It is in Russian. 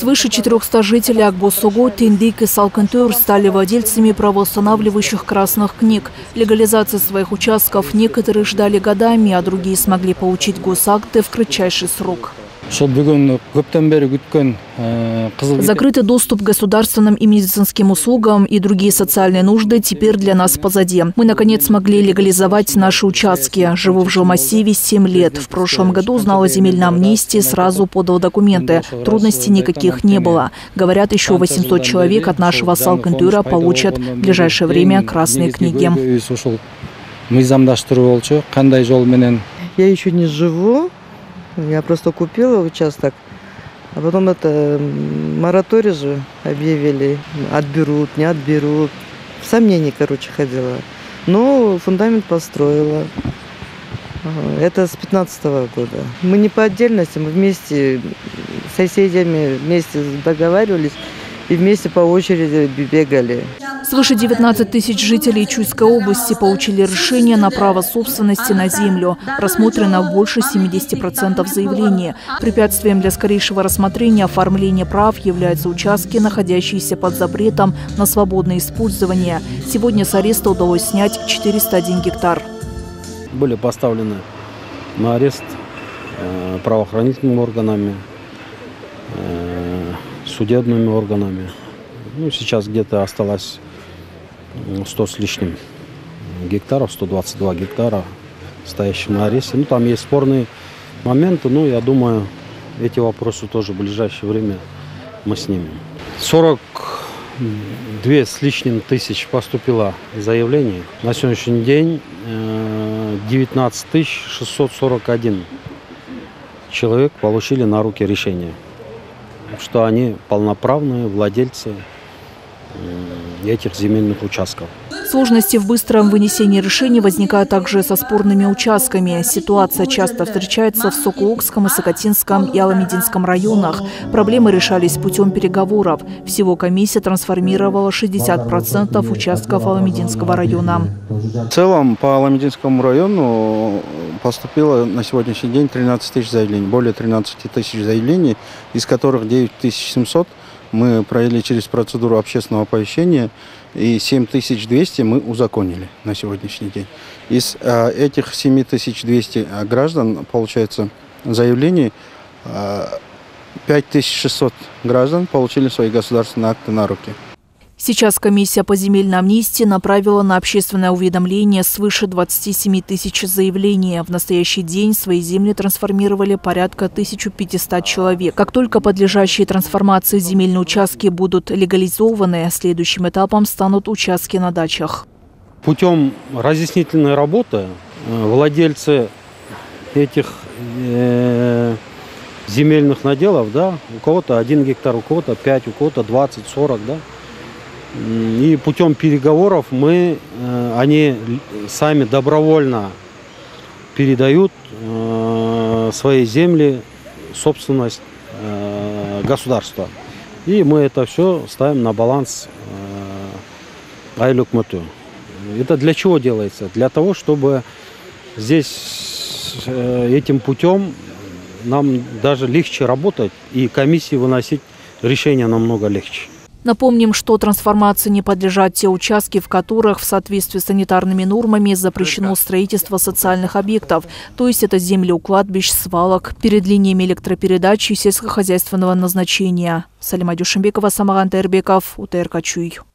Свыше 400 жителей Акбосого, Тендик и Салкантур стали владельцами правоустанавливающих красных книг. Легализация своих участков некоторые ждали годами, а другие смогли получить госакты в кратчайший срок. Закрытый доступ к государственным и медицинским услугам и другие социальные нужды теперь для нас позади. Мы, наконец, смогли легализовать наши участки. Живу в жилмассиве 7 лет. В прошлом году узнал о земельной амнистии, сразу подал документы. Трудностей никаких не было. Говорят, еще 800 человек от нашего Салкантура получат в ближайшее время красные книги. Я еще не живу. Я просто купила участок, а потом это мораторий же объявили. Отберут, не отберут. В сомнении, короче, ходила. Но фундамент построила. Это с 15-го года. Мы не по отдельности, мы вместе с соседями вместе договаривались и вместе по очереди бегали. Свыше 19 тысяч жителей Чуйской области получили решение на право собственности на землю. Рассмотрено больше 70% заявлений. Препятствием для скорейшего рассмотрения оформления прав являются участки, находящиеся под запретом на свободное использование. Сегодня с ареста удалось снять 401 гектар. Были поставлены на арест правоохранительными органами, судебными органами. Сейчас где-то осталось 100 с лишним гектаров, 122 гектара, стоящих на аресте. Там есть спорные моменты, но я думаю, эти вопросы тоже в ближайшее время мы снимем. 42 с лишним тысяч поступило заявлений. На сегодняшний день 19 641 человек получили на руки решение, что они полноправные владельцы этих земельных участков. Сложности в быстром вынесении решений возникают также со спорными участками. Ситуация часто встречается в Сокулукском, Сокотинском и Аламединском районах. Проблемы решались путем переговоров. Всего комиссия трансформировала 60% участков Аламединского района. В целом по Аламединскому району поступило на сегодняшний день 13 тысяч заявлений. Более 13 тысяч заявлений, из которых 9700 мы провели через процедуру общественного оповещения, и 7200 мы узаконили на сегодняшний день. Из этих 7200 граждан, получается, заявлений, 5600 граждан получили свои государственные акты на руки. Сейчас комиссия по земельной амнистии направила на общественное уведомление свыше 27 тысяч заявлений. В настоящий день свои земли трансформировали порядка 1500 человек. Как только подлежащие трансформации земельные участки будут легализованы, следующим этапом станут участки на дачах. Путем разъяснительной работы владельцы этих земельных наделов, у кого-то 1 гектар, у кого-то 5, у кого-то 20, 40, И путем переговоров они сами добровольно передают свои земли, собственность государства. И мы это все ставим на баланс Айлюкмату. Это для чего делается? Для того, чтобы здесь этим путем нам даже легче работать и комиссии выносить решения намного легче. Напомним, что трансформации не подлежат те участки, в которых в соответствии с санитарными нормами запрещено строительство социальных объектов, то есть это земли у кладбищ, свалок, перед линиями электропередачи сельскохозяйственного назначения. Салима Дюшенбекова, Самаган Тербеков, УТРК Чуй.